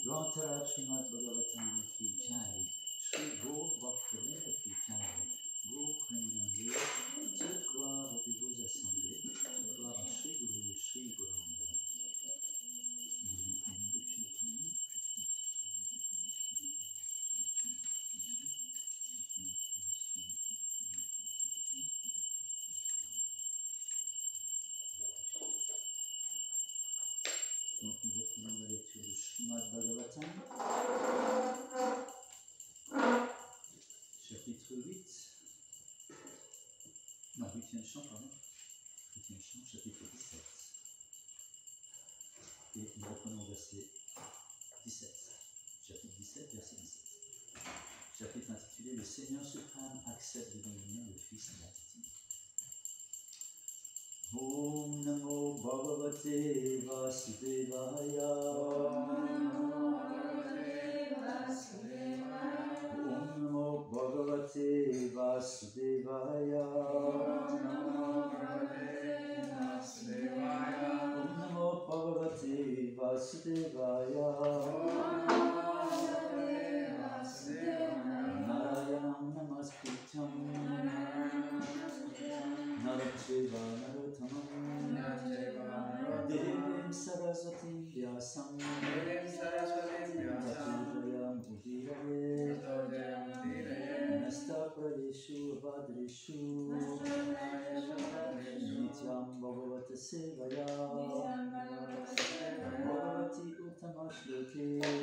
Grantara Srimad Bhagavatam Ki Jai, Shri Gaur Bhaktivinoda Ki Jai, Gaur Premanande, toute gloire aux dévots assemblés, toute gloire à Shri Guru et Shri Gauranga. Donc nous reprenons la lecture du Srimad Bhagavatam, chapitre 8, non, 8e chant, pardon, 8e chant, chapitre 17. Et nous reprenons verset 17, chapitre 17, verset 17. Chapitre intitulé Le Seigneur suprême accepte de devenir le Fils d'Aditi. Om Namo Bhagavate Vasudevaya. Om Namo Bhagavate Vasudevaya. Om Namo Bhagavate Vasudevaya. Narayanam Namaskrityam Naram Cheva Narottamam Devim Saraswatim Vyasam Tato Jayam Udiraye Nasta Pradeshu Vadreshu Nityam Bhagavata Sevaya Bhagavati Uttama Shloke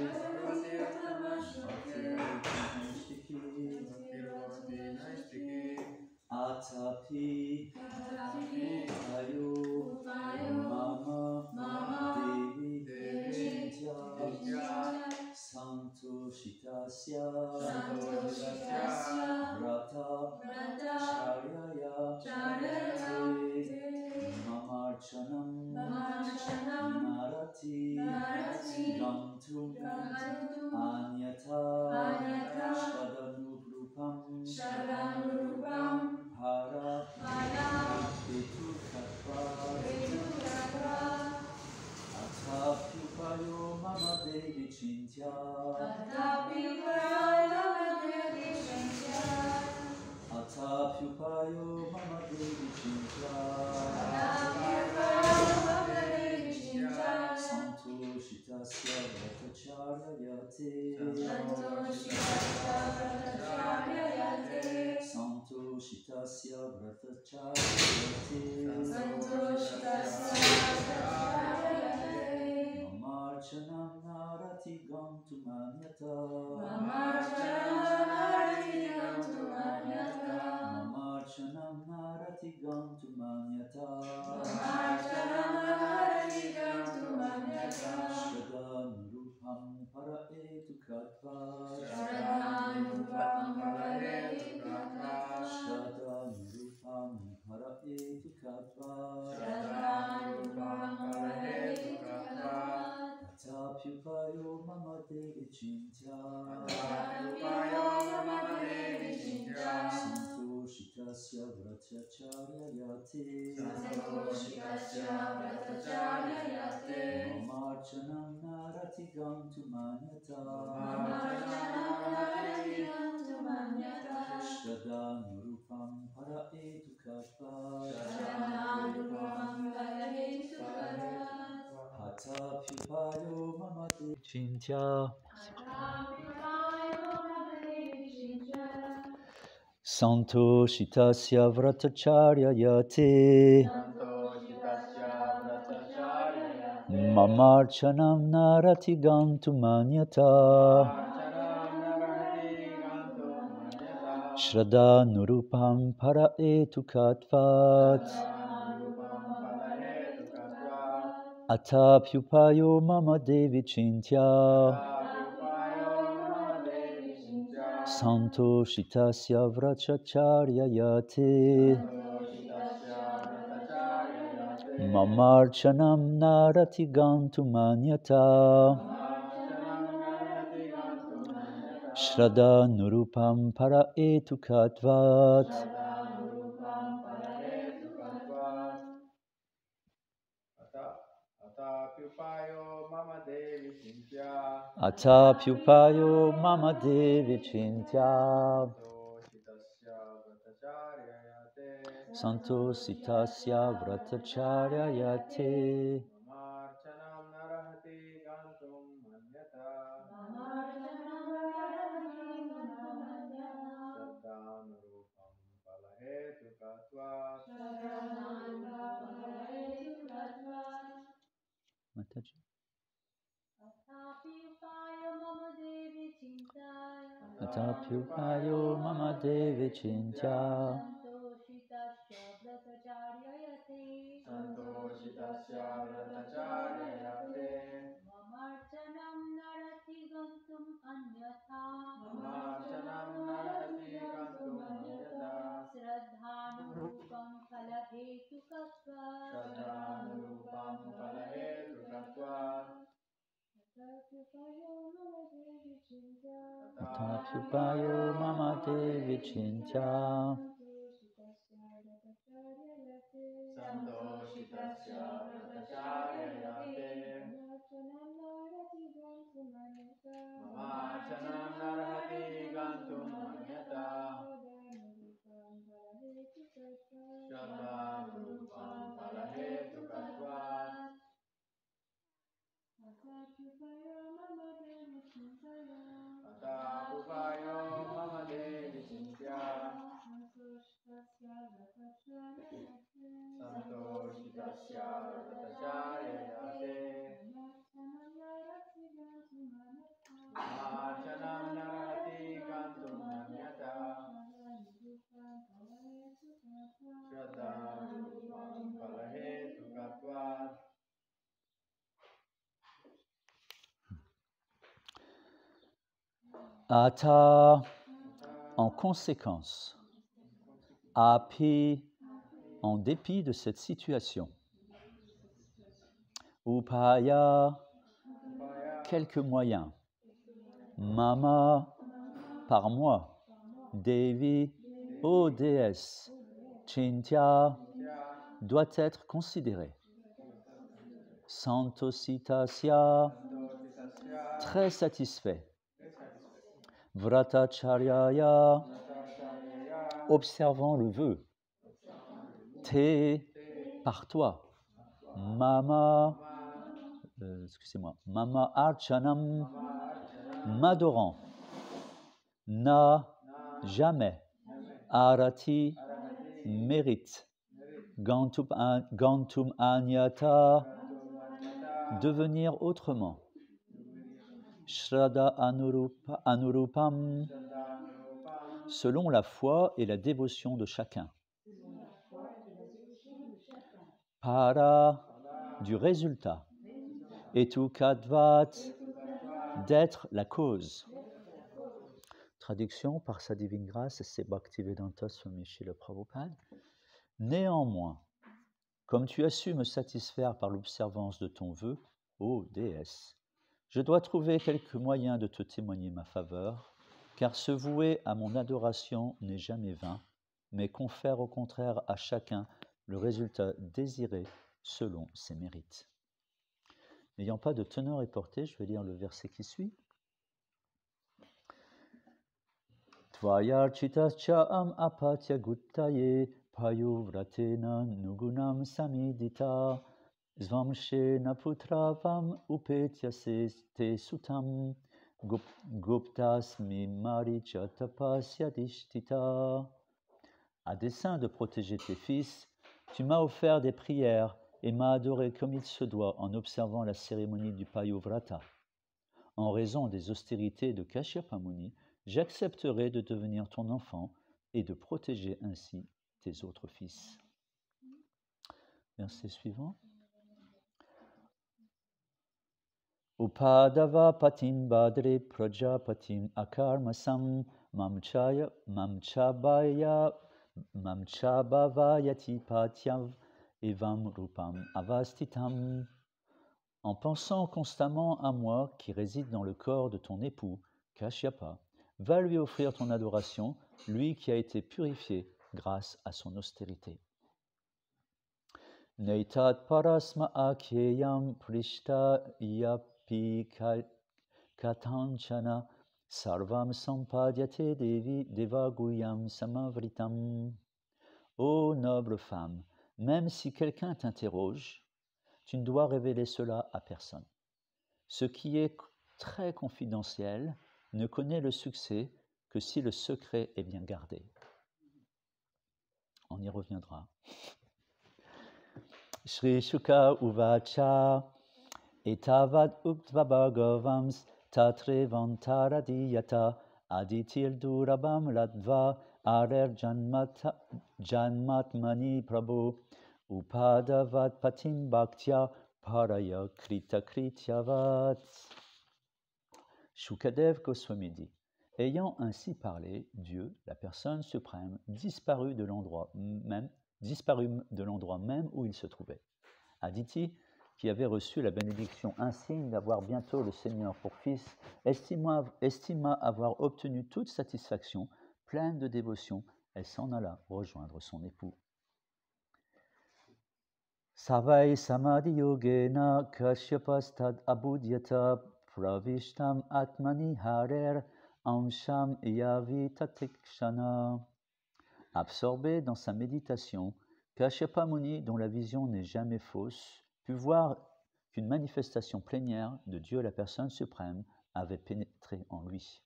Atapi Upayo Mama Devi Chintya Santoshitasya Vrata Charyaya Te Mamarchanam Narati Gantum Anyata Shadanugrupam Hara Ketu Katva Atapyupayo Mama Devi Chintya Atapyupayo Mama Devi Chintya Santoshitasya Vratacharyayate Santoshitasya Vratacharyayate Mamarchanam Narati Gantumanyata Mamarchanam Narati Gantumanyata Shradanurupam Para Etu Katva Shradanurupam Para Etu Katva Atapyupayo Mama Devi Chintya Santoshitasya Vratacharyayate Mamarchanam Narati Gantumanyata Shradanurupam Para Etu Katva Atapyupayo Mama Devi Chintya Santoshitasya Vratacharyayate Mamarchanam Narati Gantumanyata Shradanurupam Para Etu Katvat Atapyupayo Mama Devi Chintya Santoshitasya Vratacharyayate Mamarchanam Narati Gantumanyata Shradanurupam Para Etu Katvat Atapyupayo Mama Devi Chintya Atapyupayo mama devi chintya Santositasya vratacharyayate Mamarchanam narahati gantum manyata Shraddhanurupam palahetukatvat Mataji. Atapyupayo mama devi chintya Santoshitasya vratacharyayate Mamarchanam narati gantum anyatha Shraddhanurupam phalahetukatvat Atapyupayo mama devi chintya Santoshitasya vratacharyayate Mamarchanam narahati gantum manyata Shraddhanurupam phalahetukatvat Atapyupayo mama devi chintya Santoshitasya vratacharyayate Mamarchanam narahati gantum manyata Shraddhanurupam phalahetukatvat Ata, en conséquence, api, en dépit de cette situation, upaya, quelques moyens, mama, par moi, devi, ô déesse, chintya, doit être considéré. Santositasya, très satisfait. Vratacharyaya, observant le vœu. Te, par toi. Mama, excusez-moi, mama archanam, m'adorant. Na, jamais. Arati, mérite. Gantum anyata, devenir autrement. Shraddha anurupam, selon la foi et la dévotion de chacun. Para, du résultat. Etukadvat, d'être la cause. Traduction par sa divine grâce, c'est Bhaktivedanta Swami Srila Prabhupada. Néanmoins, comme tu as su me satisfaire par l'observance de ton vœu, ô déesse, je dois trouver quelque moyen de te témoigner ma faveur, car se vouer à mon adoration n'est jamais vain, mais confère au contraire à chacun le résultat désiré selon ses mérites. N'ayant pas de teneur et portée, je vais lire le verset qui suit. Tvayarchitascha apatya guttaye payuvratena nugunam samidita svamshena putravam upetyase te sutam guptasmi maricha tapasya dishtita. À dessein de protéger tes fils, tu m'as offert des prières et m'as adoré comme il se doit en observant la cérémonie du Payuvrata. En raison des austérités de Kashyapa Muni, j'accepterai de devenir ton enfant et de protéger ainsi tes autres fils. Verset suivant. Upadava patim badre prajapatim akarmasam mamchabhavayati patyav evam rupam avastitam. En pensant constamment à moi qui réside dans le corps de ton époux, Kashyapa, va lui offrir ton adoration, lui qui a été purifié grâce à son austérité. Neitat parasma akyeyam prishta katanchana sarvam sampadyate devaguyam samavritam. Ô noble femme, même si quelqu'un t'interroge, tu ne dois révéler cela à personne. Ce qui est très confidentiel ne connaît le succès que si le secret est bien gardé. On y reviendra. Shri Shuka Uvacha Etavad Uktvabhagavams Tatrevantaradiyata Aditil Durabam Ladva Arer Janmatmani Prabhu Upadavat Patim Bhaktya Paraya Krita Krityavat. Shukadev Goswami dit: ayant ainsi parlé, Dieu, la personne suprême, disparut de l'endroit même où il se trouvait. Aditi, qui avait reçu la bénédiction insigne d'avoir bientôt le Seigneur pour fils, estima avoir obtenu toute satisfaction, pleine de dévotion, elle s'en alla rejoindre son époux. Savai samadhi yogena kashyapastad abudyata pravishtam atmani harer amsham yavi tatikshana. Absorbé dans sa méditation, Kashyapa Muni, dont la vision n'est jamais fausse, put voir qu'une manifestation plénière de Dieu la personne suprême avait pénétré en lui.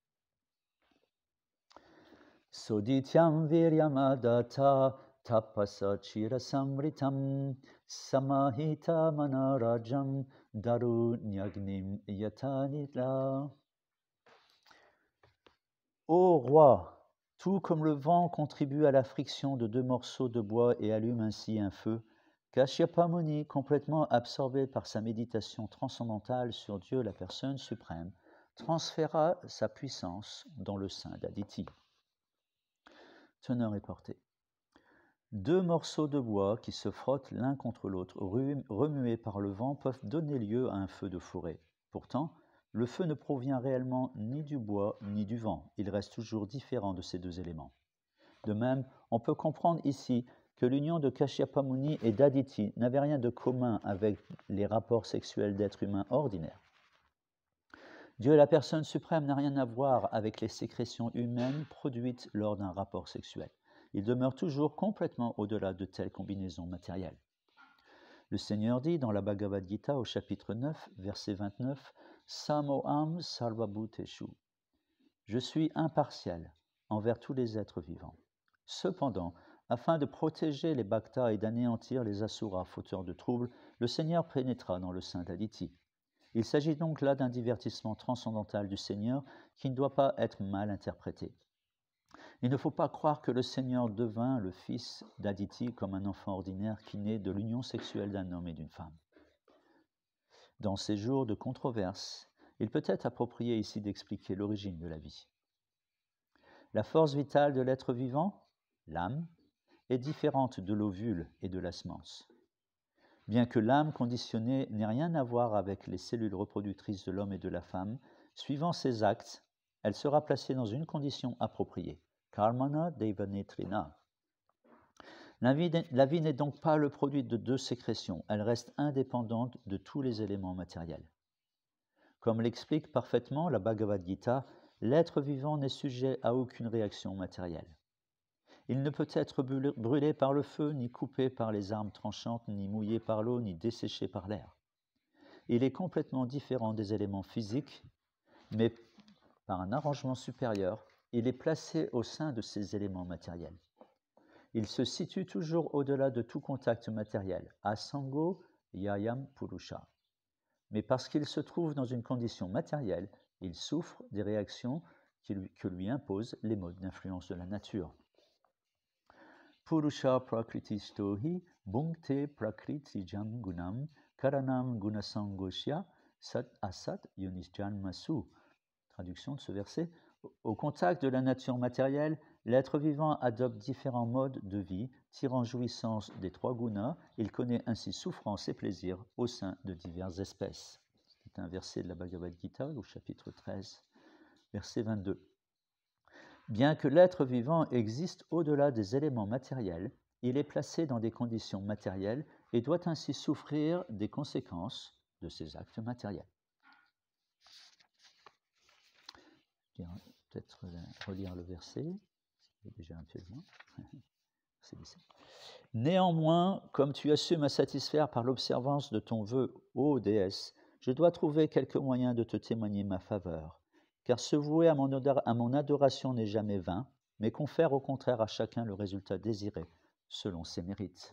Sodityam viryamadata tapasa chirasamritam samahita manarajam darunyagnim yatanila. Ô roi, tout comme le vent contribue à la friction de deux morceaux de bois et allume ainsi un feu, Kashyapa Muni, complètement absorbé par sa méditation transcendantale sur Dieu la personne suprême, transféra sa puissance dans le sein d'Aditi. Teneur et portée. Deux morceaux de bois qui se frottent l'un contre l'autre, remués par le vent, peuvent donner lieu à un feu de forêt. Pourtant, le feu ne provient réellement ni du bois ni du vent. Il reste toujours différent de ces deux éléments. De même, on peut comprendre ici que l'union de Kashyapa Muni et d'Aditi n'avait rien de commun avec les rapports sexuels d'êtres humains ordinaires. Dieu, la personne suprême, n'a rien à voir avec les sécrétions humaines produites lors d'un rapport sexuel. Il demeure toujours complètement au-delà de telles combinaisons matérielles. Le Seigneur dit dans la Bhagavad Gita au chapitre 9, verset 29, Samoham sarvabhuteshu. Je suis impartial envers tous les êtres vivants. Cependant, afin de protéger les bhaktas et d'anéantir les asuras fauteurs de troubles, le Seigneur pénétra dans le sein d'Aditi. Il s'agit donc là d'un divertissement transcendantal du Seigneur qui ne doit pas être mal interprété. Il ne faut pas croire que le Seigneur devint le fils d'Aditi comme un enfant ordinaire qui naît de l'union sexuelle d'un homme et d'une femme. Dans ces jours de controverse, il peut être approprié ici d'expliquer l'origine de la vie. La force vitale de l'être vivant, l'âme, est différente de l'ovule et de la semence. Bien que l'âme conditionnée n'ait rien à voir avec les cellules reproductrices de l'homme et de la femme, suivant ses actes, elle sera placée dans une condition appropriée. Karmana devanetrina. La vie n'est donc pas le produit de deux sécrétions, elle reste indépendante de tous les éléments matériels. Comme l'explique parfaitement la Bhagavad Gita, l'être vivant n'est sujet à aucune réaction matérielle. Il ne peut être brûlé par le feu, ni coupé par les armes tranchantes, ni mouillé par l'eau, ni desséché par l'air. Il est complètement différent des éléments physiques, mais par un arrangement supérieur, il est placé au sein de ces éléments matériels. Il se situe toujours au-delà de tout contact matériel, asango yayam purusha. Mais parce qu'il se trouve dans une condition matérielle, il souffre des réactions que lui imposent les modes d'influence de la nature. Purusha prakritistohi bhunkte prakritijam gunam karanam gunasangosya sat asat yonisjanmasu. Traduction de ce verset. Au contact de la nature matérielle, l'être vivant adopte différents modes de vie, tirant jouissance des trois gunas. Il connaît ainsi souffrance et plaisir au sein de diverses espèces. C'est un verset de la Bhagavad Gita au chapitre 13, verset 22. Bien que l'être vivant existe au-delà des éléments matériels, il est placé dans des conditions matérielles et doit ainsi souffrir des conséquences de ses actes matériels. peut-être relire le verset, c'est déjà un peu loin. Néanmoins, comme tu as su me satisfaire par l'observance de ton vœu, ô déesse, je dois trouver quelque moyen de te témoigner ma faveur, car se vouer à mon adoration n'est jamais vain, mais confère au contraire à chacun le résultat désiré, selon ses mérites.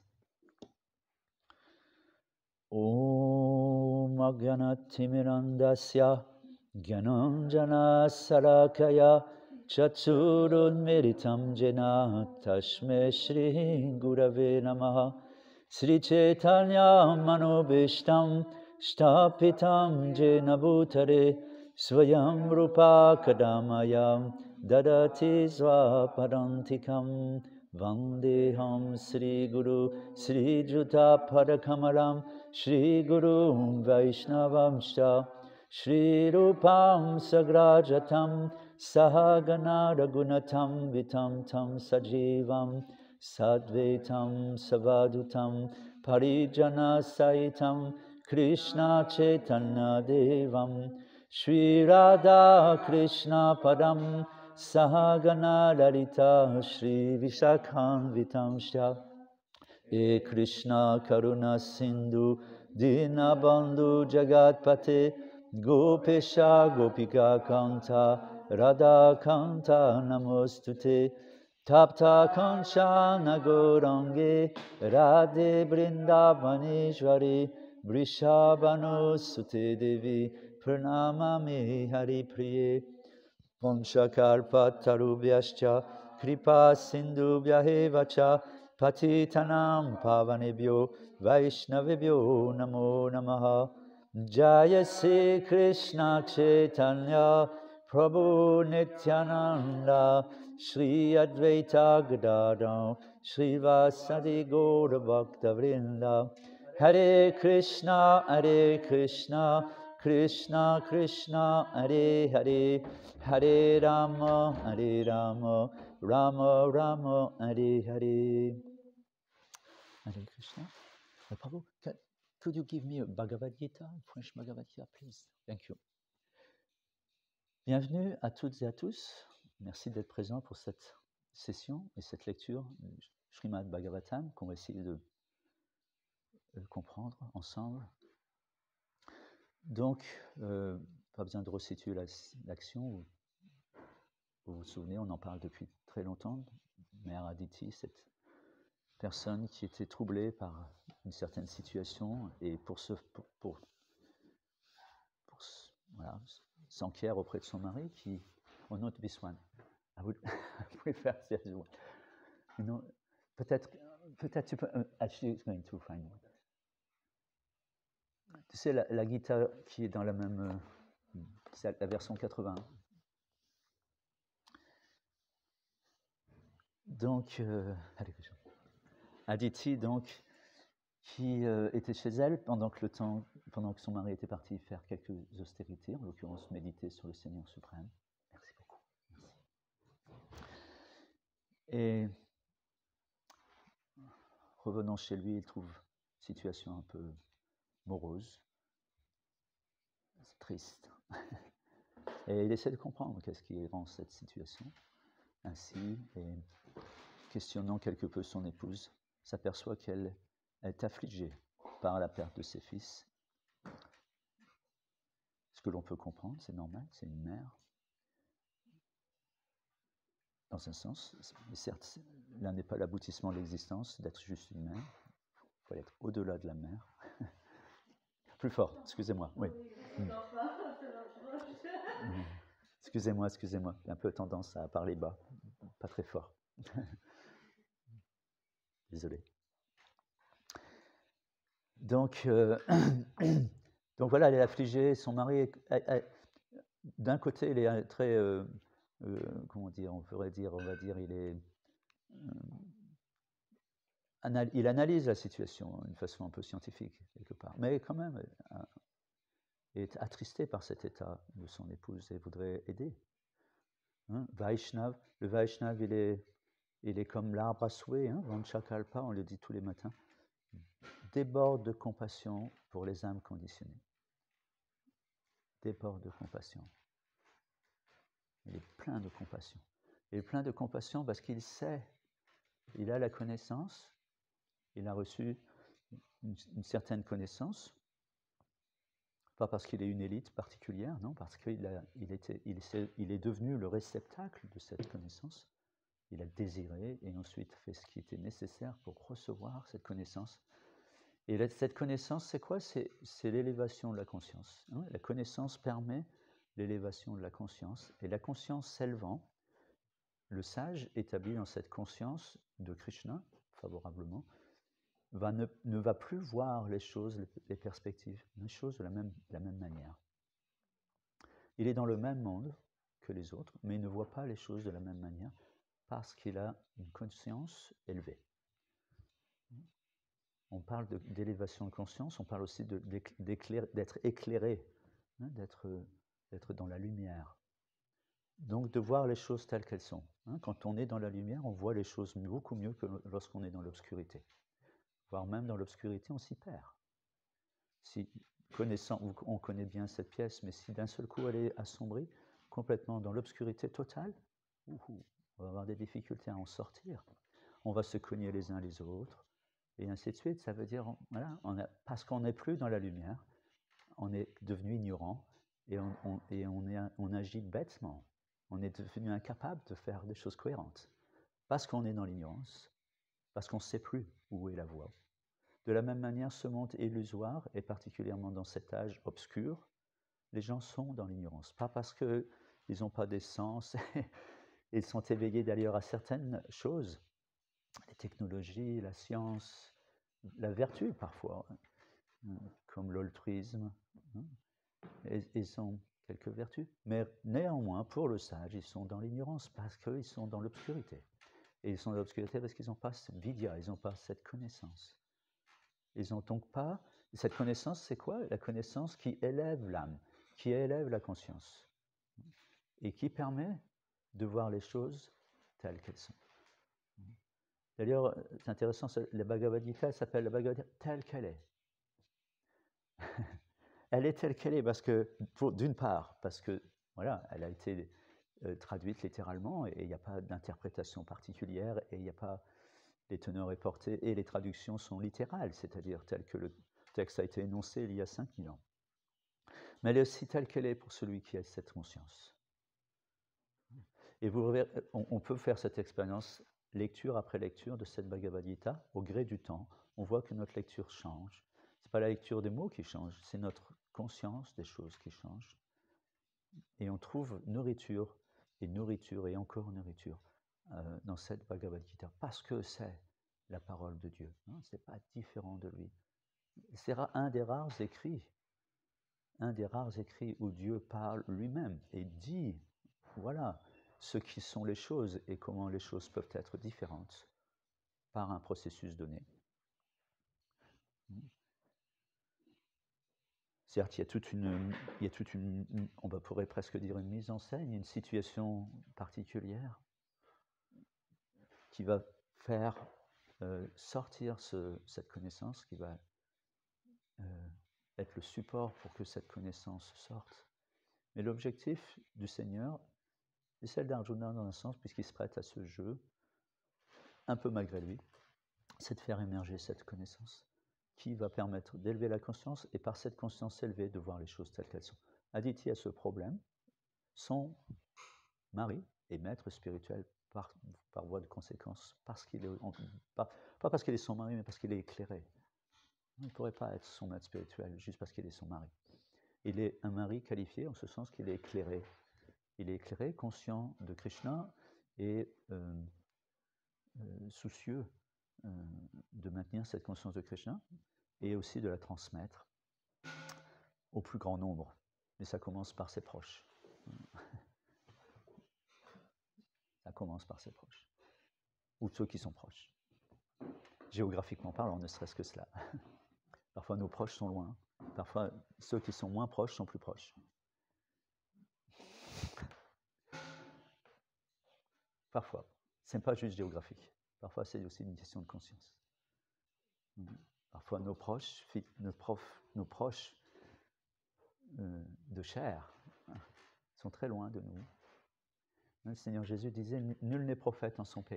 Om Gyanatimirandasya Gyananjana Salakaya Chaturunmeritam Jena Tashme Shri Gurave Namaha Sri Chaitanya Manobishtam Shtapitam Jena Bhutare Swayam Rupa Kadamayam Dadati Swapadantikam Vandeham Sri Guru Sri Juta Padakamalam Shri Guru Vaishnavamsha Shri Rupam Sagrajatam Sahagana Ragunatam Vitam Tam Sajivam Sadvetam Savadutam Parijana Saitam Krishna Chaitanya Devam Shri Radha Krishna Padam Sahagana Lalita Shri Vishakhan Vitam Shya E Krishna Karuna Sindhu Dinabandhu Jagatpate Gopesha Gopika Kanta Radha Kanta Namostute Tapta Kanchana Gaurange Radhe Brindavaneshwari Vrishabhanu Sute Devi Pranamami Hari Priye Vanchakalpatarubhyascha Kripa Sindhubhyahevacha Patitanam Pavanebhyo Vaishnavebhyo Namo Namaha Jaya Sri Krishna Chaitanya Prabhu Nityananda Shri Advaita Gadadam Shri Vasadi Gaura Bhakta Vrinda Hare Krishna Krishna Krishna Hare Hare Hare Rama Rama Rama Hare Hare. Hare Krishna. Prabhu, could you give me a Bhagavad Gita, French Bhagavad Gita, please? Thank you. Bienvenue à toutes et à tous. Merci d'être présents pour cette session et cette lecture du Srimad Bhagavatam qu'on va essayer de comprendre ensemble. Donc, pas besoin de resituer l'action. Vous vous souvenez, on en parle depuis très longtemps. Mère Aditi, cette personne qui était troublée par une certaine situation et voilà, s'enquiert auprès de son mari qui, oh not this one, I would prefer this one. You know, peut-être tu peux, actually it's going to find one. Tu sais, la Gita qui est dans la même, c'est la version 80. Donc, Aditi, donc, qui était chez elle pendant que son mari était parti faire quelques austérités, en l'occurrence méditer sur le Seigneur suprême. Merci beaucoup. Merci. Et revenant chez lui, il trouve une situation un peu morose, c'est triste. Et il essaie de comprendre qu'est-ce qui rend cette situation ainsi, et questionnant quelque peu son épouse, s'aperçoit qu'elle est affligée par la perte de ses fils. Ce que l'on peut comprendre, c'est normal, c'est une mère. Dans un sens, mais certes, là n'est pas l'aboutissement de l'existence d'être juste une mère. Il faut être au-delà de la mère. Plus fort, excusez-moi. Oui. Excusez-moi. J'ai un peu tendance à parler bas, pas très fort. Désolé. Donc voilà, elle est affligée. Son mari, d'un côté, il est très, comment dire, on va dire, il analyse la situation d'une façon un peu scientifique quelque part, mais quand même est attristé par cet état de son épouse et voudrait aider. Hein? Vaishnav, le Vaishnav, il est comme l'arbre à souhait, hein? Vanchakalpa, on le dit tous les matins, déborde de compassion pour les âmes conditionnées. Déborde de compassion. Il est plein de compassion. Il est plein de compassion parce qu'il sait, il a la connaissance, il a reçu une certaine connaissance, pas parce qu'il est une élite particulière, non, parce qu'il est devenu le réceptacle de cette connaissance. Il a désiré et ensuite fait ce qui était nécessaire pour recevoir cette connaissance. Et cette connaissance, c'est quoi? C'est l'élévation de la conscience. Hein? La connaissance permet l'élévation de la conscience. Et la conscience s'élevant, le sage établi dans cette conscience de Krishna, favorablement, ne va plus voir les choses, les perspectives, les choses de la même manière. Il est dans le même monde que les autres, mais il ne voit pas les choses de la même manière parce qu'il a une conscience élevée. On parle d'élévation de conscience, on parle aussi d'être éclairé, hein, d'être dans la lumière. Donc de voir les choses telles qu'elles sont. Hein. Quand on est dans la lumière, on voit les choses beaucoup mieux que lorsqu'on est dans l'obscurité. Voire même dans l'obscurité, on s'y perd. Si on connaît bien cette pièce, mais si d'un seul coup elle est assombrie, complètement dans l'obscurité totale, on va avoir des difficultés à en sortir. On va se cogner les uns les autres, et ainsi de suite. Ça veut dire, voilà, parce qu'on n'est plus dans la lumière, on est devenu ignorant, et on agit bêtement. On est devenu incapable de faire des choses cohérentes. Parce qu'on est dans l'ignorance, parce qu'on ne sait plus où est la voie. De la même manière, ce monde illusoire, et particulièrement dans cet âge obscur, les gens sont dans l'ignorance. Pas parce qu'ils n'ont pas des sens, ils sont éveillés d'ailleurs à certaines choses, les technologies, la science, la vertu parfois, comme l'altruisme. Ils ont quelques vertus. Mais néanmoins, pour le sage, ils sont dans l'ignorance parce qu'ils sont dans l'obscurité. Et ils sont dans l'obscurité parce qu'ils n'ont pas cette vidya, ils n'ont pas cette connaissance. Ils n'ont donc pas... Cette connaissance, c'est quoi? La connaissance qui élève l'âme, qui élève la conscience et qui permet de voir les choses telles qu'elles sont. D'ailleurs, c'est intéressant, la Bhagavad Gita s'appelle la Bhagavad Gita telle qu'elle est. Elle est telle qu'elle est parce que, d'une part, parce que voilà, elle a été traduite littéralement et il n'y a pas d'interprétation particulière et il n'y a pas les teneurs et portées et les traductions sont littérales, c'est-à-dire telles que le texte a été énoncé il y a 5000 ans. Mais elle est aussi telle qu'elle est pour celui qui a cette conscience. Et vous verrez, on peut faire cette expérience lecture après lecture de cette Bhagavad Gita au gré du temps. On voit que notre lecture change. Ce n'est pas la lecture des mots qui change, c'est notre conscience des choses qui changent. Et on trouve nourriture et encore nourriture dans cette Bhagavad Gita parce que c'est la parole de Dieu. Ce n'est pas différent de lui. C'est un des rares écrits où Dieu parle lui-même et dit, voilà, ce qui sont les choses et comment les choses peuvent être différentes par un processus donné. Certes, il y a toute une, on pourrait presque dire une mise en scène, une situation particulière qui va faire sortir cette connaissance, qui va être le support pour que cette connaissance sorte. Mais l'objectif du Seigneur, c'est celle d'Arjuna dans un sens, puisqu'il se prête à ce jeu, un peu malgré lui, c'est de faire émerger cette connaissance qui va permettre d'élever la conscience et par cette conscience élevée de voir les choses telles qu'elles sont. Aditi a ce problème, son mari est maître spirituel par voie de conséquence, parce qu'il est, pas parce qu'il est son mari, mais parce qu'il est éclairé. Il ne pourrait pas être son maître spirituel juste parce qu'il est son mari. Il est un mari qualifié en ce sens qu'il est éclairé. Il est éclairé, conscient de Krishna et soucieux de maintenir cette conscience de Krishna et aussi de la transmettre au plus grand nombre. Mais ça commence par ses proches. Ça commence par ses proches. Ou ceux qui sont proches. Géographiquement parlant, ne serait-ce que cela. Parfois nos proches sont loin. Parfois ceux qui sont moins proches sont plus proches. Parfois. Ce n'est pas juste géographique. Parfois c'est aussi une question de conscience. Parfois nos proches de chair sont très loin de nous. Le Seigneur Jésus disait « Nul n'est prophète en son pays ».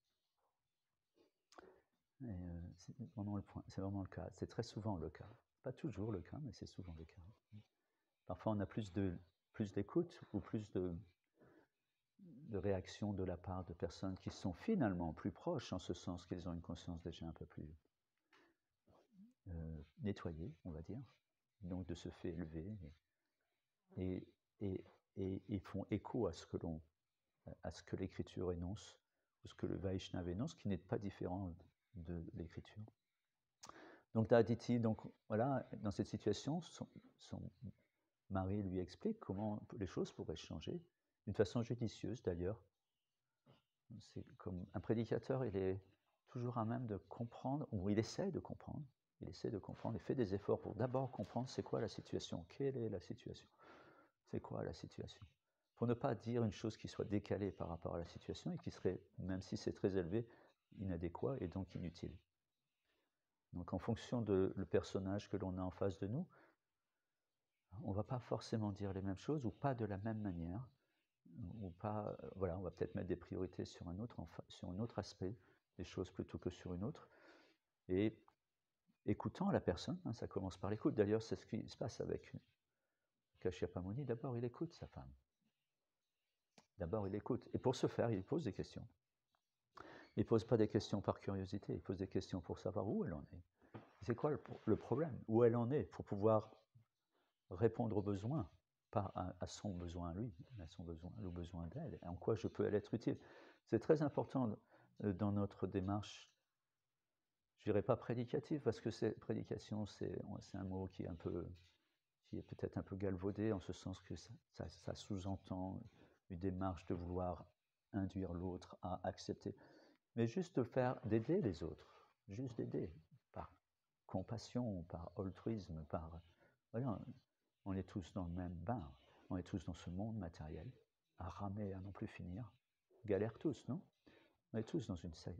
C'est vraiment le point, c'est vraiment le cas. C'est très souvent le cas. Pas toujours le cas, mais c'est souvent le cas. Parfois, on a plus d'écoute ou plus de réaction de la part de personnes qui sont finalement plus proches, en ce sens qu'ils ont une conscience déjà un peu plus nettoyée, on va dire, donc de ce fait élevé, et ils font écho à ce que l'Écriture énonce, ou ce que le Vaishnava énonce, qui n'est pas différent de l'Écriture. Donc Aditi, donc voilà, dans cette situation, son mari lui explique comment les choses pourraient changer, d'une façon judicieuse d'ailleurs. C'est comme un prédicateur, il est toujours à même de comprendre, ou il essaie de comprendre, il fait des efforts pour d'abord comprendre c'est quoi la situation, quelle est la situation, c'est quoi la situation, pour ne pas dire une chose qui soit décalée par rapport à la situation et qui serait, même si c'est très élevé, inadéquat et donc inutile. Donc en fonction de le personnage que l'on a en face de nous, on ne va pas forcément dire les mêmes choses ou pas de la même manière, ou pas, voilà, on va peut-être mettre des priorités sur un autre aspect des choses plutôt que sur une autre. Et écoutant la personne, hein, ça commence par l'écoute. D'ailleurs, c'est ce qui se passe avec Kashyapa Muni. D'abord, il écoute sa femme. D'abord, il écoute. Et pour ce faire, il pose des questions. Il ne pose pas des questions par curiosité, il pose des questions pour savoir où elle en est. C'est quoi le problème? Où elle en est pour pouvoir répondre aux besoins, pas à son besoin à lui, à son besoin, au besoin d'elle, en quoi je peux être utile. C'est très important dans notre démarche, je dirais pas prédicative, parce que prédication, c'est un mot qui est peut-être un peu galvaudé, en ce sens que ça sous-entend une démarche de vouloir induire l'autre à accepter, mais juste d'aider les autres, juste d'aider, par compassion, par altruisme, voilà, on est tous dans le même bain, on est tous dans ce monde matériel, à ramer, à non plus finir, galère tous, non? On est tous dans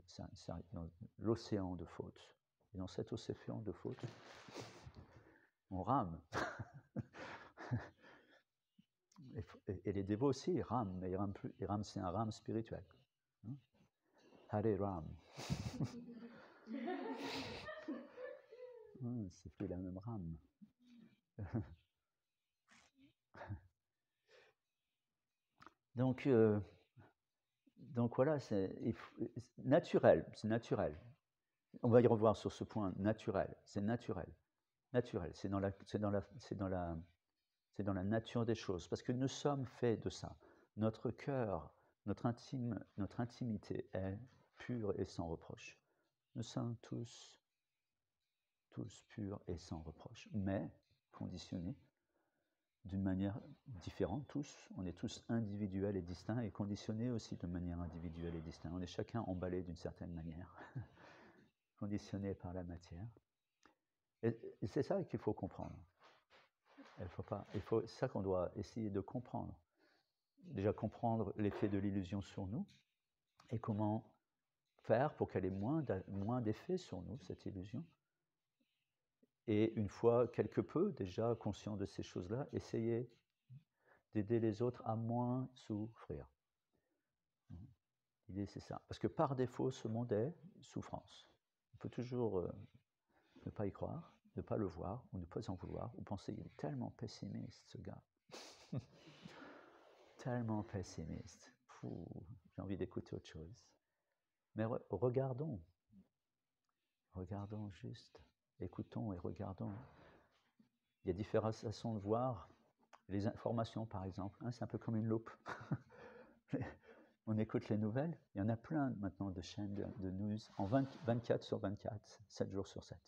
l'océan de fautes. Et dans cet océan de fautes, on rame. et les dévots aussi, ils rament, mais ils rament, c'est un rame spirituel. Hein? Hare Ram. C'est plus la même rame. Donc voilà, c'est naturel. On va y revoir sur ce point, naturel. C'est naturel. C'est dans la nature des choses, parce que nous sommes faits de ça. Notre cœur, notre intimité est pure et sans reproche. Nous sommes tous purs et sans reproche, mais conditionnés d'une manière différente, tous. On est tous individuels et distincts et conditionnés aussi de manière individuelle et distincte. On est chacun emballé d'une certaine manière, conditionné par la matière. Et c'est ça qu'il faut comprendre. C'est ça qu'on doit essayer de comprendre. Déjà comprendre l'effet de l'illusion sur nous et comment faire pour qu'elle ait moins d'effet sur nous, cette illusion. Et une fois quelque peu déjà conscient de ces choses-là, essayer d'aider les autres à moins souffrir. L'idée, c'est ça. Parce que par défaut, ce monde est souffrance. On peut toujours ne pas y croire, ne pas le voir, ou ne pas en vouloir, ou penser qu'il est tellement pessimiste, ce gars. Tellement pessimiste. J'ai envie d'écouter autre chose. Mais regardons juste, écoutons et regardons. Il y a différentes façons de voir les informations, par exemple. Hein, c'est un peu comme une loupe. On écoute les nouvelles. Il y en a plein maintenant de chaînes de news en 24 sur 24, 7 jours sur 7.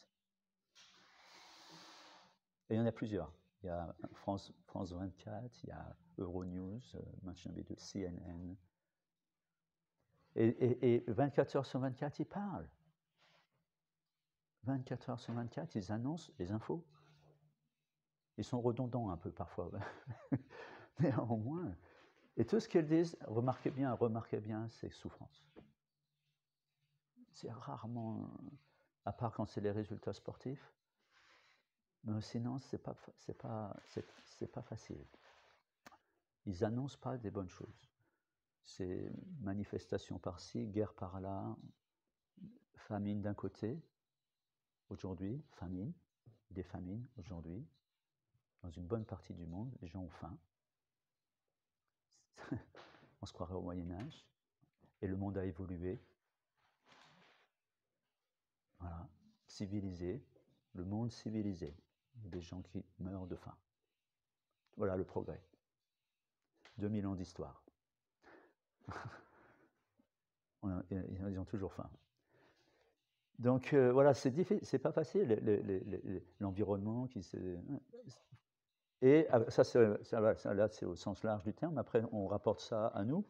Et il y en a plusieurs. Il y a France 24, il y a Euronews, machin bidule, CNN. Et 24 heures sur 24, ils parlent. 24 heures sur 24, ils annoncent les infos. Ils sont redondants un peu parfois. Néanmoins. Et tout ce qu'ils disent, remarquez bien, c'est souffrance. C'est rarement, à part quand c'est les résultats sportifs, mais sinon, c'est pas facile. Ils annoncent pas des bonnes choses. C'est manifestation par-ci, guerre par-là, famine d'un côté, aujourd'hui, famine, des famines aujourd'hui. Dans une bonne partie du monde, les gens ont faim. On se croirait au Moyen-Âge. Et le monde a évolué. Voilà, civilisé, le monde civilisé. Il y a des gens qui meurent de faim. Voilà le progrès. 2000 ans d'histoire. Ils ont toujours faim. Donc voilà, c'est difficile, c'est pas facile, l'environnement qui se... Et ça, là, c'est au sens large du terme. Après, on rapporte ça à nous.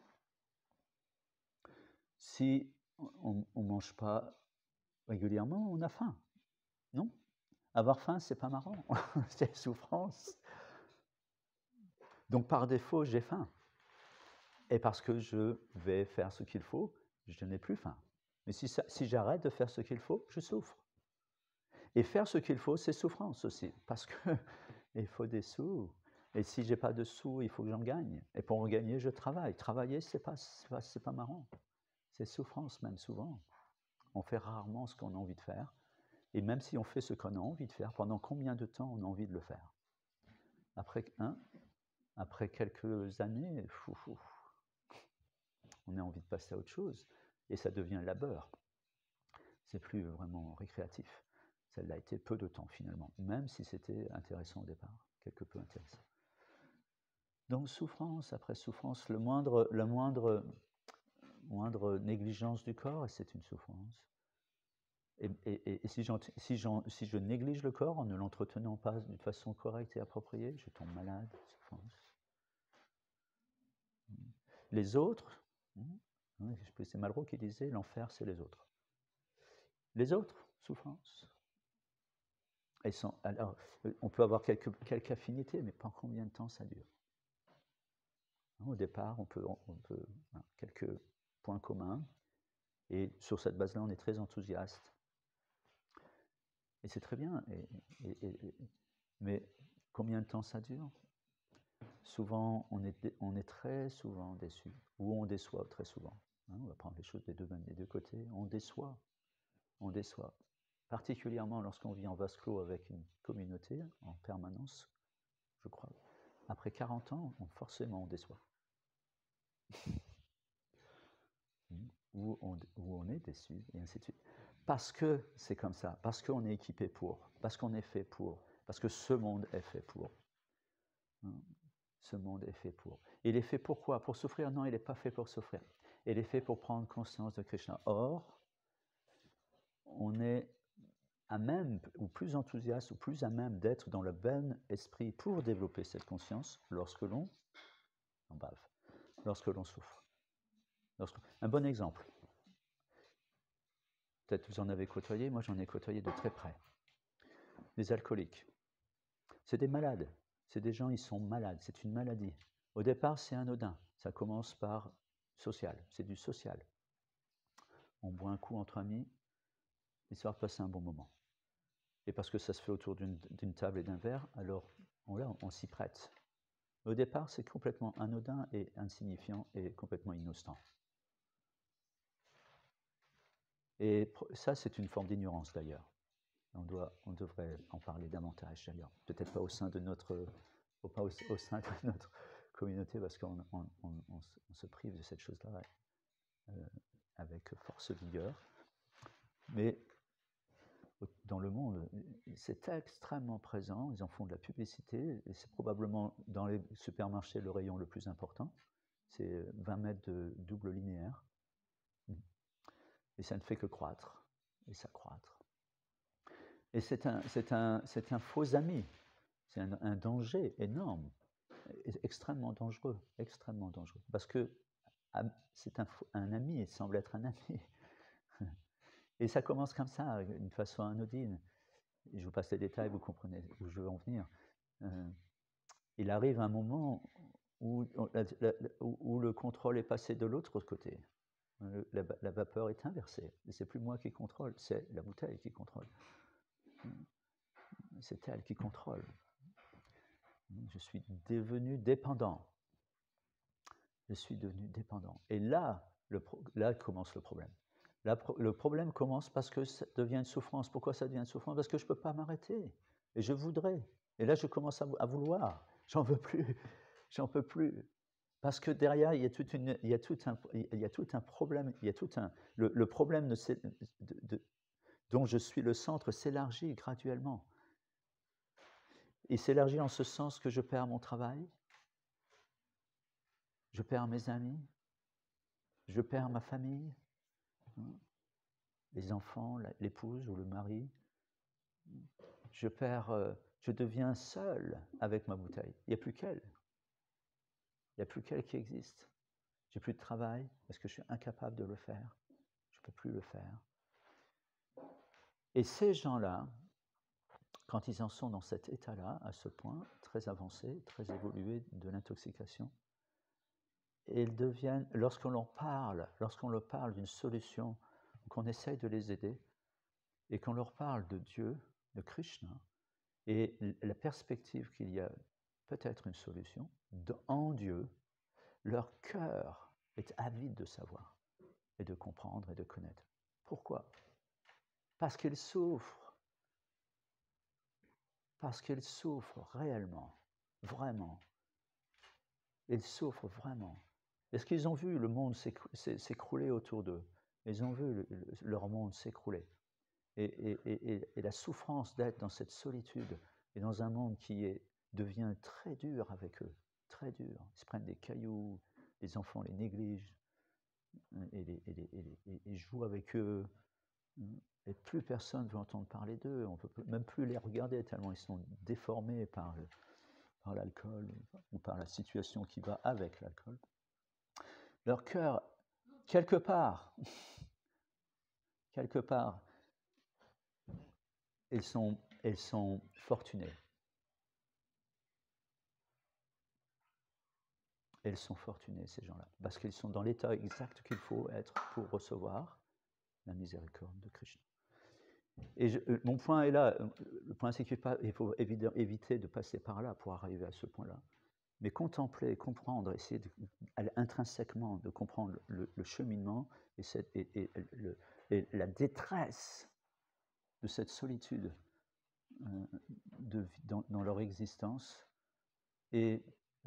Si on ne mange pas régulièrement, on a faim. Non? Avoir faim, c'est pas marrant. C'est souffrance. Donc, par défaut, j'ai faim. Et parce que je vais faire ce qu'il faut, je n'ai plus faim. Mais si j'arrête de faire ce qu'il faut, je souffre. Et faire ce qu'il faut, c'est souffrance aussi. Parce qu'il faut des sous. Et si je n'ai pas de sous, il faut que j'en gagne. Et pour en gagner, je travaille. Travailler, c'est pas marrant. C'est souffrance même souvent. On fait rarement ce qu'on a envie de faire. Et même si on fait ce qu'on a envie de faire, pendant combien de temps on a envie de le faire? Après quelques années, on a envie de passer à autre chose. Et ça devient labeur. C'est plus vraiment récréatif. Ça l'a été peu de temps finalement, même si c'était intéressant au départ, quelque peu intéressant. Donc souffrance après souffrance, la moindre négligence du corps, et c'est une souffrance. Et si je néglige le corps en ne l'entretenant pas de façon correcte et appropriée, je tombe malade, souffrance. Les autres, c'est Malraux qui disait, l'enfer c'est les autres. Les autres, souffrance. Alors, on peut avoir quelques affinités, mais pas combien de temps ça dure. Au départ, on peut quelques points communs, et sur cette base-là, on est très enthousiaste. Et c'est très bien, mais combien de temps ça dure? Souvent, on est très souvent déçu, ou on déçoit très souvent. On va prendre les choses des deux côtés, on déçoit. Particulièrement lorsqu'on vit en vase clos avec une communauté en permanence, je crois. Après 40 ans, forcément on déçoit. Où on est déçu, et ainsi de suite. Parce que c'est comme ça, parce qu'on est équipé pour, parce qu'on est fait pour, parce que ce monde est fait pour. Ce monde est fait pour. Il est fait pour quoi? Pour souffrir? Non, il n'est pas fait pour souffrir. Il est fait pour prendre conscience de Krishna. Or, on est à même, ou plus enthousiaste, ou plus à même d'être dans le bon esprit pour développer cette conscience lorsque l'on bave, lorsque l'on souffre. Un bon exemple. Peut-être vous en avez côtoyé, moi j'en ai côtoyé de très près. Les alcooliques. C'est des malades. C'est des gens, ils sont malades. C'est une maladie. Au départ, c'est anodin. Ça commence par social. C'est du social. On boit un coup entre amis, histoire de passer un bon moment. Et parce que ça se fait autour d'une table et d'un verre, alors on s'y prête. Au départ, c'est complètement anodin et insignifiant et complètement innocent. Et ça, c'est une forme d'ignorance d'ailleurs. On devrait en parler davantage d'ailleurs. Peut-être pas au sein de notre communauté parce qu'on se prive de cette chose-là avec force vigueur. Mais dans le monde, c'est extrêmement présent. Ils en font de la publicité. Et c'est probablement dans les supermarchés le rayon le plus important. C'est 20 mètres de double linéaire. Et ça ne fait que croître. Et ça croître. Et c'est un faux ami. C'est un danger énorme. Extrêmement dangereux. Extrêmement dangereux. Parce que c'est un ami. Il semble être un ami. Et ça commence comme ça, d'une façon anodine. Je vous passe les détails, vous comprenez où je veux en venir. Il arrive un moment où le contrôle est passé de l'autre côté. La vapeur est inversée. Et c'est plus moi qui contrôle, c'est la bouteille qui contrôle. C'est elle qui contrôle. Je suis devenu dépendant. je suis devenu dépendant. Et là, là commence le problème. Le problème commence parce que ça devient une souffrance. Pourquoi ça devient une souffrance? Parce que je ne peux pas m'arrêter. Et je voudrais. Et là, je commence à vouloir. J'en veux plus. J'en peux plus. Parce que derrière, il y a tout un problème. Le problème dont je suis le centre s'élargit graduellement. Il s'élargit en ce sens que je perds mon travail, je perds mes amis, je perds ma famille, les enfants, l'épouse ou le mari. Je deviens seul avec ma bouteille. Il n'y a plus qu'elle. Il n'y a plus qu'elle qui existe. J'ai plus de travail parce que je suis incapable de le faire. Je ne peux plus le faire. Et ces gens-là, quand ils en sont dans cet état-là, à ce point très avancé, très évolué de l'intoxication, ils deviennent, lorsqu'on leur parle d'une solution, qu'on essaye de les aider, et qu'on leur parle de Dieu, de Krishna, et la perspective qu'il y a peut-être une solution, en Dieu, leur cœur est avide de savoir, et de comprendre, et de connaître. Pourquoi? Parce qu'ils souffrent. Parce qu'ils souffrent réellement, vraiment. Ils souffrent vraiment. Est-ce qu'ils ont vu le monde s'écrouler autour d'eux? Ils ont vu leur monde s'écrouler. Et la souffrance d'être dans cette solitude et dans un monde qui devient très dur avec eux, très dur. Ils se prennent des cailloux, les enfants les négligent et jouent avec eux. Et plus personne ne veut entendre parler d'eux. On ne peut même plus les regarder tellement ils sont déformés par l'alcool ou par la situation qui va avec l'alcool. Leur cœur, quelque part, ils sont fortunés. Ils sont fortunés, ces gens-là, parce qu'ils sont dans l'état exact qu'il faut être pour recevoir la miséricorde de Krishna. Et mon point est là. Le point, c'est qu'il faut éviter de passer par là pour arriver à ce point-là. Mais contempler, comprendre, essayer intrinsèquement de comprendre le cheminement et la détresse de cette solitude dans leur existence et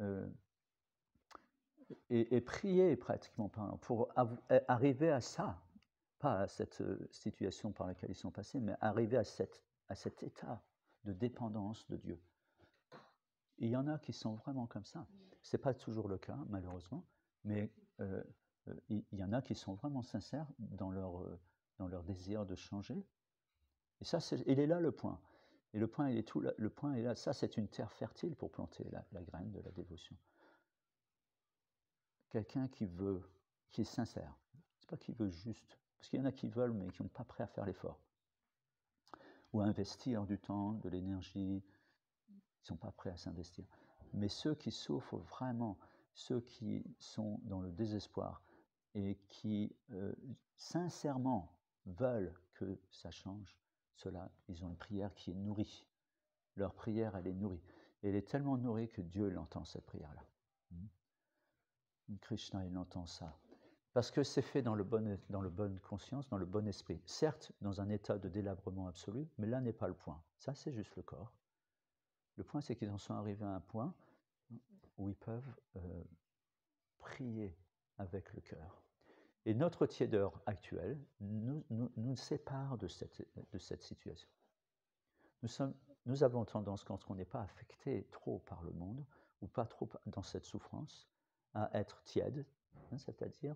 prier pratiquement pour arriver à ça, pas à cette situation par laquelle ils sont passés, mais arriver à cet état de dépendance de Dieu. Et il y en a qui sont vraiment comme ça. Ce n'est pas toujours le cas, malheureusement, mais il y en a qui sont vraiment sincères dans leur désir de changer. Et ça, il est là le point. Et le point est là. Ça, c'est une terre fertile pour planter la graine de la dévotion. Quelqu'un qui est sincère. C'est pas qui veut juste. Parce qu'il y en a qui veulent, mais qui ne sont pas prêts à faire l'effort. Ou à investir du temps, de l'énergie. Ils ne sont pas prêts à s'investir. Mais ceux qui souffrent vraiment, ceux qui sont dans le désespoir et qui sincèrement veulent que ça change, ceux-là, ils ont une prière qui est nourrie. Leur prière, elle est nourrie. Et elle est tellement nourrie que Dieu l'entend, cette prière-là. Krishna, il entend ça. Parce que c'est fait dans le bonne conscience, dans le bon esprit. Certes, dans un état de délabrement absolu, mais là n'est pas le point. Ça, c'est juste le corps. Le point, c'est qu'ils en sont arrivés à un point où ils peuvent prier avec le cœur. Et notre tiédeur actuelle nous sépare de cette situation. Nous avons tendance, quand on n'est pas affecté trop par le monde, ou pas trop dans cette souffrance, à être tiède, c'est-à-dire,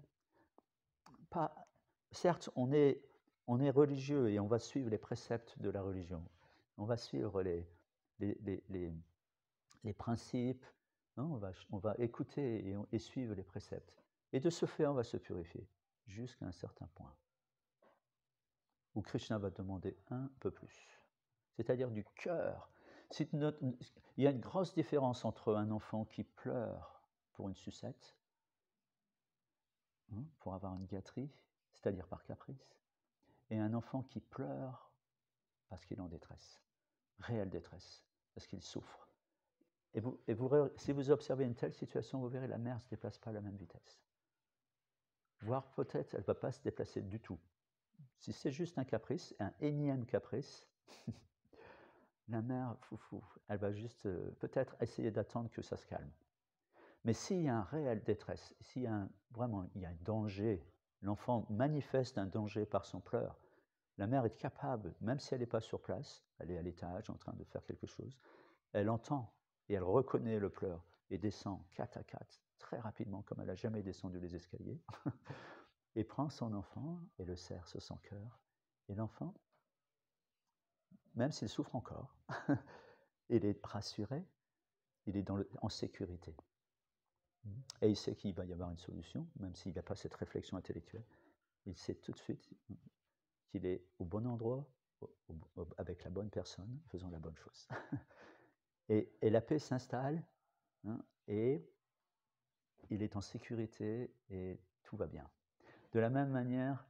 certes, on est religieux et on va suivre les préceptes de la religion, on va suivre les principes, on va écouter et suivre les préceptes. Et de ce fait, on va se purifier jusqu'à un certain point où Krishna va demander un peu plus, c'est-à-dire du cœur. Il y a une grosse différence entre un enfant qui pleure pour une sucette, pour avoir une gâterie, c'est-à-dire par caprice, et un enfant qui pleure parce qu'il est en détresse, réelle détresse, parce qu'il souffre. si vous observez une telle situation, vous verrez la mer ne se déplace pas à la même vitesse. Voire peut-être, elle ne va pas se déplacer du tout. Si c'est juste un caprice, un énième caprice, la mer, elle va juste peut-être essayer d'attendre que ça se calme. Mais s'il y a un réel détresse, s'il y a vraiment il y a un danger, l'enfant manifeste un danger par son pleur, la mère est capable, même si elle n'est pas sur place, elle est à l'étage en train de faire quelque chose, elle entend et elle reconnaît le pleur et descend 4 à 4, très rapidement, comme elle n'a jamais descendu les escaliers, et prend son enfant et le serre sur son cœur. Et l'enfant, même s'il souffre encore, il est rassuré, il est en sécurité. Et il sait qu'il va y avoir une solution, même s'il n'a pas cette réflexion intellectuelle. Il sait tout de suite qu'il est au bon endroit, avec la bonne personne, faisant la bonne chose. Et la paix s'installe, hein, et il est en sécurité et tout va bien. De la même manière,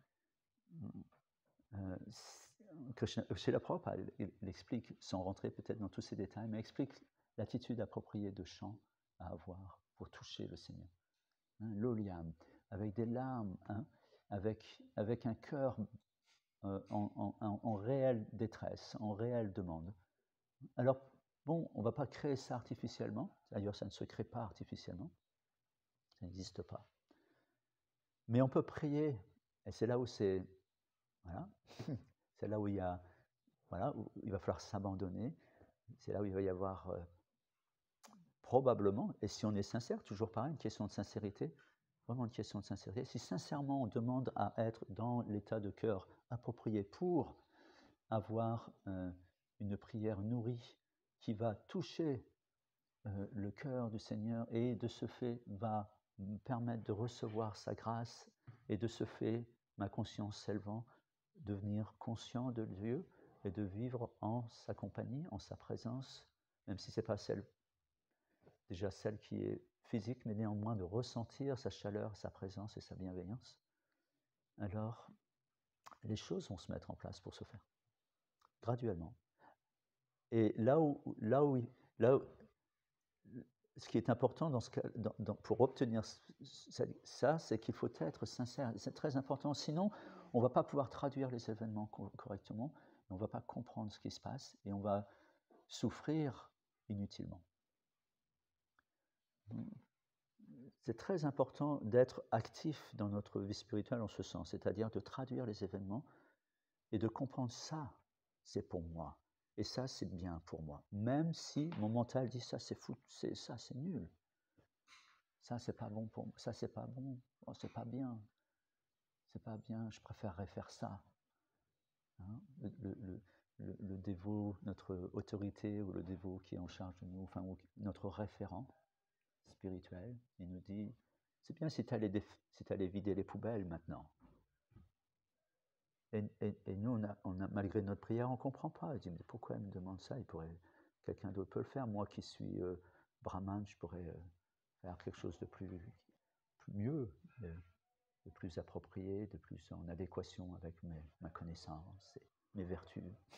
Srila Prabhupada, il explique, sans rentrer peut-être dans tous ces détails, mais explique l'attitude appropriée de chant à avoir pour toucher le Seigneur. L'oliam, avec des larmes, hein, avec un cœur en réelle détresse, en réelle demande. Alors, bon, on ne va pas créer ça artificiellement, d'ailleurs ça ne se crée pas artificiellement, ça n'existe pas. Mais on peut prier, et c'est là où c'est, voilà, c'est là où il y a, voilà, où il va falloir s'abandonner, c'est là où il va y avoir probablement, et si on est sincère, toujours pareil, une question de sincérité, vraiment une question de sincérité, si sincèrement on demande à être dans l'état de cœur approprié pour avoir une prière nourrie qui va toucher le cœur du Seigneur et de ce fait va me permettre de recevoir sa grâce et de ce fait, ma conscience s'élevant, devenir conscient de Dieu et de vivre en sa compagnie, en sa présence, même si ce n'est pas déjà celle qui est physique, mais néanmoins de ressentir sa chaleur, sa présence et sa bienveillance, alors les choses vont se mettre en place pour ce faire, graduellement. Et ce qui est important dans ce cas, pour obtenir ça, c'est qu'il faut être sincère. C'est très important. Sinon, on ne va pas pouvoir traduire les événements correctement, on ne va pas comprendre ce qui se passe et on va souffrir inutilement. C'est très important d'être actif dans notre vie spirituelle en ce sens, c'est-à-dire de traduire les événements et de comprendre ça, c'est pour moi. Et ça, c'est bien pour moi. Même si mon mental dit ça, c'est fou, ça, c'est nul. Ça, c'est pas bon pour moi. Ça, c'est pas bon. Oh, c'est pas bien. C'est pas bien. Je préférerais faire ça. Hein? Le dévot, notre autorité ou le dévot qui est en charge de nous, enfin, ou notre référent spirituel, il nous dit, c'est bien si tu allais vider les poubelles maintenant. Et nous, malgré notre prière, on ne comprend pas. Je dis, mais pourquoi elle me demande ça? Quelqu'un d'autre peut le faire. Moi qui suis brahman, je pourrais faire quelque chose de plus mieux, de plus approprié, de plus en adéquation avec ma connaissance et mes vertus.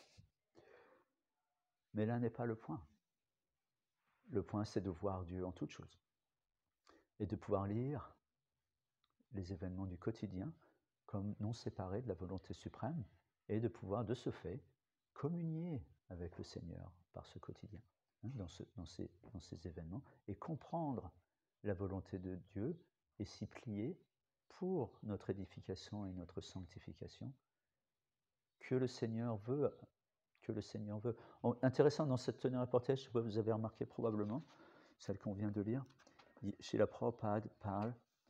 Mais là n'est pas le point. Le point, c'est de voir Dieu en toutes choses et de pouvoir lire les événements du quotidien comme non séparés de la volonté suprême et de pouvoir, de ce fait, communier avec le Seigneur par ce quotidien, hein, dans ces événements, et comprendre la volonté de Dieu et s'y plier pour notre édification et notre sanctification que le Seigneur veut. Intéressant dans cette tenue reportage, je sais pas, vous avez remarqué probablement, celle qu'on vient de lire, Srila Prabhupada parle,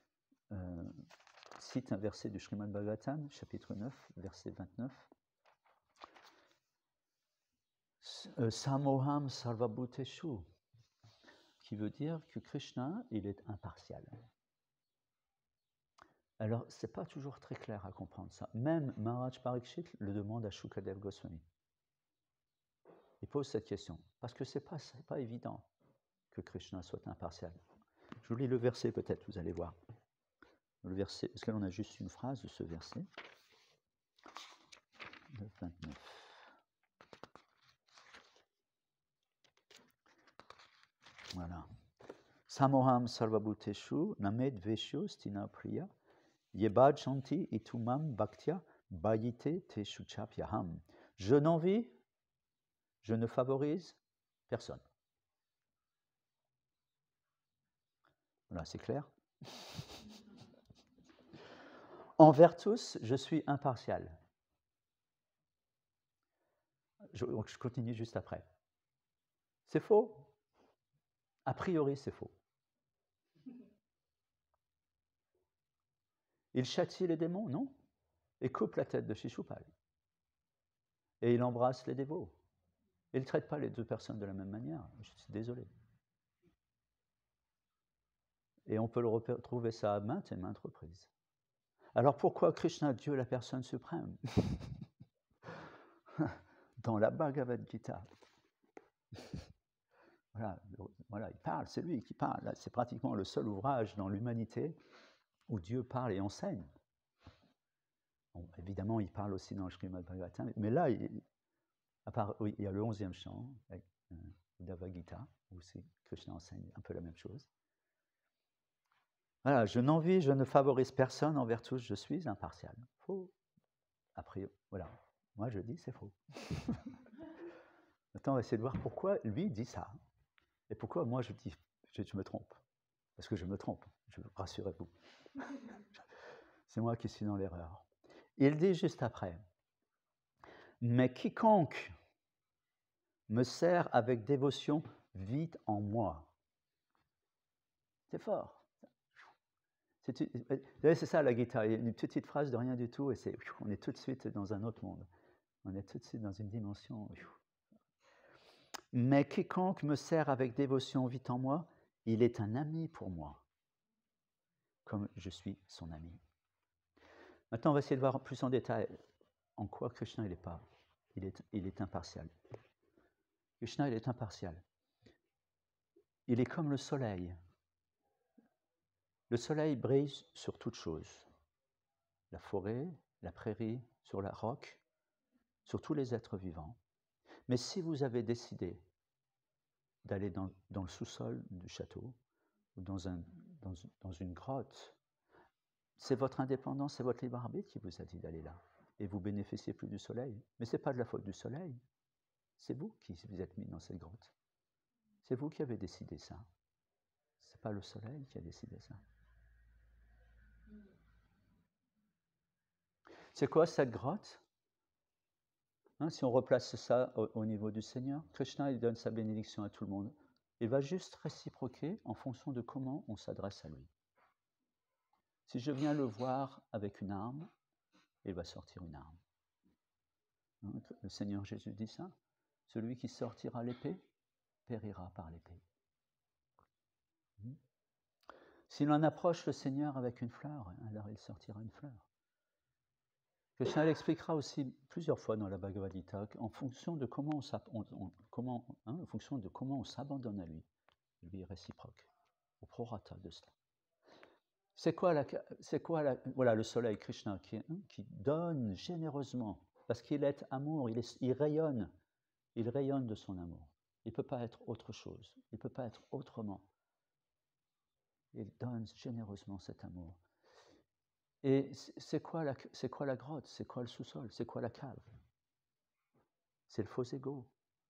cite un verset du Srimad Bhagavatam, chapitre 9, verset 29. Samoham sarvabhuteshu, qui veut dire que Krishna, il est impartial. Alors, ce n'est pas toujours très clair à comprendre ça. Même Maharaj Parikshit le demande à Shukadev Goswami. Il pose cette question, parce que ce n'est pas évident que Krishna soit impartial. Je vous lis le verset peut-être, vous allez voir. Le verset, parce que l'on a juste une phrase de ce verset. 9, 29. Voilà. Samoham sarvabhuteshu named veshu stina priya yebad shanti itumam bhaktya bhayite teshu chapyaham. Je n'envie, je ne favorise personne. Voilà, c'est clair. Envers tous, je suis impartial. Je continue juste après. C'est faux. A priori, c'est faux. Il châtie les démons, non? Et coupe la tête de Shishupal. Et il embrasse les dévots. Il ne traite pas les deux personnes de la même manière. Je suis désolé. Et on peut le retrouver ça à maintes et maintes reprises. Alors pourquoi Krishna, Dieu, la personne suprême, dans la Bhagavad Gita, voilà, il parle, c'est lui qui parle. C'est pratiquement le seul ouvrage dans l'humanité où Dieu parle et enseigne. Bon, évidemment, il parle aussi dans le Srimad Bhagavatam, mais là, il y a le 11e chant, Bhagavad Gita, où Krishna enseigne un peu la même chose. Voilà, je n'envie, je ne favorise personne, envers tous, je suis impartial. Faux. Après, voilà, moi je dis c'est faux. Maintenant, on va essayer de voir pourquoi lui dit ça. Et pourquoi moi je dis, je me trompe. Parce que je me trompe, rassurez-vous. C'est moi qui suis dans l'erreur. Il dit juste après, mais quiconque me sert avec dévotion vit en moi. C'est fort. C'est ça la guitare, il y a une petite phrase de rien du tout et on est tout de suite dans un autre monde. On est tout de suite dans une dimension. Mais quiconque me sert avec dévotion vit en moi, il est un ami pour moi, comme je suis son ami. Maintenant, on va essayer de voir plus en détail en quoi Krishna il est impartial. Krishna, il est impartial. Il est comme le soleil. Le soleil brille sur toute chose. La forêt, la prairie, sur la roche, sur tous les êtres vivants. Mais si vous avez décidé d'aller dans le sous-sol du château ou dans une grotte, c'est votre indépendance, c'est votre libre arbitre qui vous a dit d'aller là. Et vous bénéficiez plus du soleil. Mais ce n'est pas de la faute du soleil. C'est vous qui vous êtes mis dans cette grotte. C'est vous qui avez décidé ça. Ce n'est pas le soleil qui a décidé ça. C'est quoi cette grotte? Si on replace ça au niveau du Seigneur, Krishna il donne sa bénédiction à tout le monde. Il va juste réciproquer en fonction de comment on s'adresse à lui. Si je viens le voir avec une arme, il va sortir une arme. Le Seigneur Jésus dit ça. Celui qui sortira l'épée périra par l'épée. Si l'on approche le Seigneur avec une fleur, alors il sortira une fleur. Krishna l'expliquera aussi plusieurs fois dans la Bhagavad Gita, en fonction de comment on s'abandonne à lui. Lui est réciproque, au prorata de cela. C'est quoi le soleil Krishna qui donne généreusement, parce qu'il est amour, il rayonne de son amour. Il ne peut pas être autre chose, il ne peut pas être autrement. Il donne généreusement cet amour. Et c'est quoi la grotte? C'est quoi le sous-sol? C'est quoi la cave? C'est le faux ego.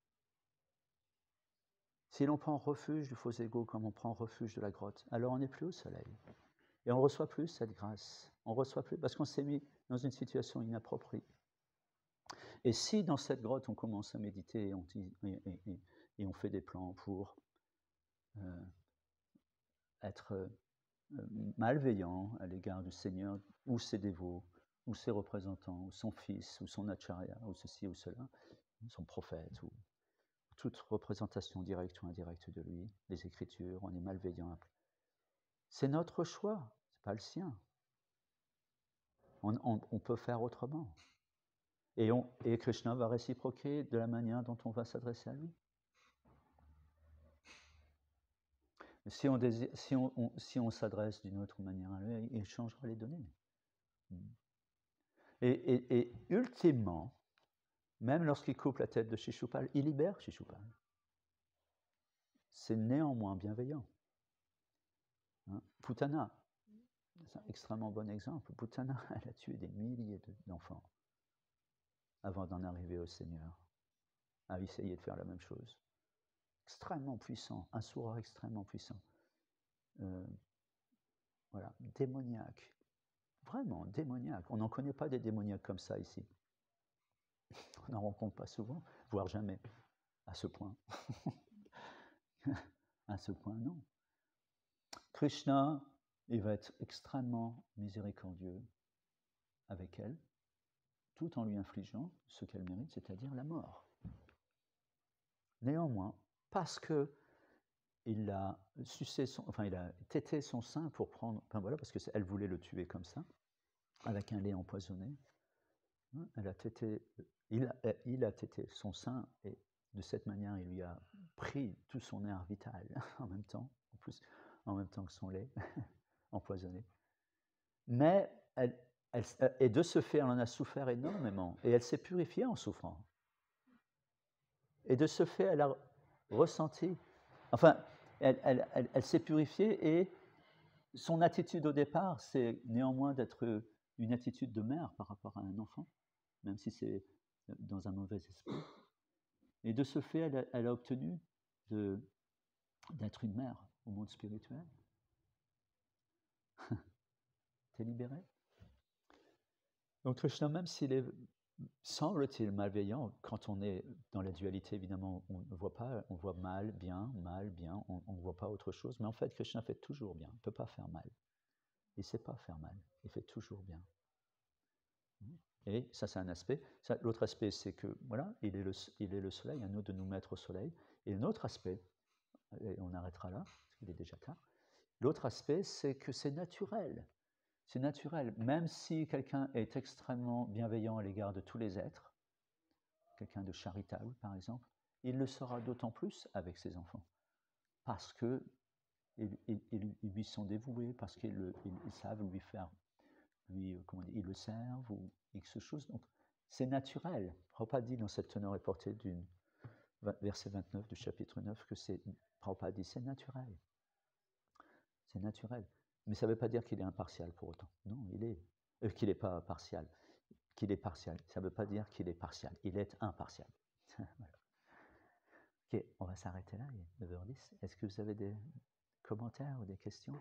Si l'on prend refuge du faux ego comme on prend refuge de la grotte, alors on n'est plus au soleil. Et on ne reçoit plus cette grâce. On ne reçoit plus parce qu'on s'est mis dans une situation inappropriée. Et si dans cette grotte on commence à méditer et on fait des plans pour être malveillant à l'égard du Seigneur, ou ses dévots, ou ses représentants, ou son fils, ou son acharya, ou ceci ou cela, son prophète, ou toute représentation directe ou indirecte de lui, les Écritures, on est malveillant. C'est notre choix, ce n'est pas le sien. On peut faire autrement. Et Krishna va réciproquer de la manière dont on va s'adresser à lui. Si on s'adresse d'une autre manière à lui, il changera les données. Et ultimement, même lorsqu'il coupe la tête de Shishupal, il libère Shishupal. c'est néanmoins bienveillant. Hein? Putana, c'est un extrêmement bon exemple. Putana, elle a tué des milliers d'enfants avant d'en arriver au Seigneur, à essayer de faire la même chose. Extrêmement puissant, un sourd extrêmement puissant. Voilà, démoniaque. Vraiment démoniaque. On n'en connaît pas des démoniaques comme ça ici. On n'en rencontre pas souvent, voire jamais, à ce point. À ce point, non. Krishna, il va être extrêmement miséricordieux avec elle, tout en lui infligeant ce qu'elle mérite, c'est-à-dire la mort. Néanmoins, parce que il a il a tété son sein pour prendre, voilà, parce qu'elle voulait le tuer comme ça, avec un lait empoisonné. Elle a tété, il a tété son sein et de cette manière, il lui a pris tout son air vital en même temps, en même temps que son lait empoisonné. Mais et de ce fait, elle en a souffert énormément et elle s'est purifiée en souffrant. Et de ce fait, elle a ressenti, enfin, elle s'est purifiée et son attitude au départ, c'est néanmoins d'être une attitude de mère par rapport à un enfant, même si c'est dans un mauvais esprit. Et de ce fait, elle a obtenu d'être une mère au monde spirituel. T'es libéré? Donc Krishna, même s'il est, semble-t-il, malveillant, quand on est dans la dualité, évidemment, on ne voit pas, on voit mal, bien, on ne voit pas autre chose. Mais en fait, Krishna fait toujours bien, il ne peut pas faire mal. Il ne sait pas faire mal, il fait toujours bien. Et ça, c'est un aspect. L'autre aspect, c'est que, voilà, il est le soleil, à nous de nous mettre au soleil. Et l'autre aspect, et on arrêtera là, parce qu'il est déjà tard, l'autre aspect, c'est que c'est naturel. C'est naturel, même si quelqu'un est extrêmement bienveillant à l'égard de tous les êtres, quelqu'un de charitable par exemple, il le sera d'autant plus avec ses enfants, parce qu'ils lui sont dévoués, parce qu'ils savent lui faire, ils le servent ou quelque chose. Donc c'est naturel. Prabhupada dit dans cette teneur et portée du verset 29 du chapitre 9 que Prabhupada dit c'est naturel. C'est naturel. Mais ça ne veut pas dire qu'il est impartial pour autant. Non, qu'il n'est pas partial. Qu'il est partial. Ça ne veut pas dire qu'il est partial. Il est impartial. Voilà. Ok, on va s'arrêter là, il est 9h10. Est-ce que vous avez des commentaires ou des questions?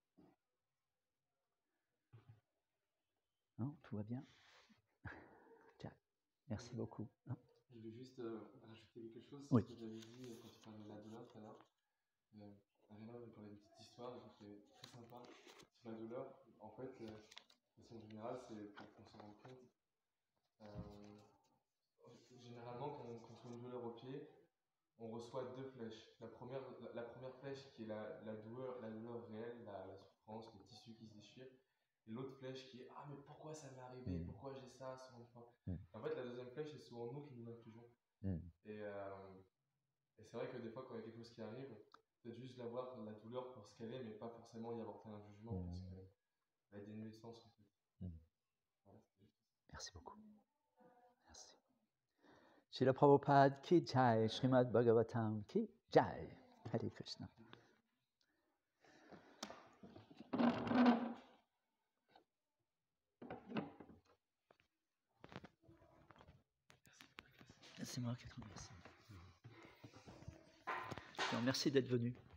Non, tout va bien? Tiens, merci beaucoup. Je voulais juste rajouter quelque chose sur Oui. ce que j'avais dit quand tu parlais de la douleur tout à l'heure. Arena me parlait d'une petite histoire que je trouvais très sympa sur la douleur. En fait, de façon générale, c'est pour qu'on s'en rende compte. Généralement, quand on a une douleur au pied, on reçoit deux flèches. La première flèche qui est la douleur réelle, la souffrance, le tissu qui se déchire. Et l'autre flèche qui est « Ah, mais pourquoi ça m'est arrivé? Pourquoi j'ai ça sur une fois ?» En fait, la deuxième flèche, c'est souvent nous qui nous infligeons. Et c'est vrai que des fois, quand il y a quelque chose qui arrive, peut-être juste la voir, la douleur pour ce qu'elle est, mais pas forcément y apporter un jugement, parce qu'elle a dénué de sens en fait. Voilà, merci beaucoup. Merci. Srila Prabhupada ki jai, Srimad Bhagavatam ki jai. Hare Krishna. C'est moi qui te remercie. Merci d'être venu.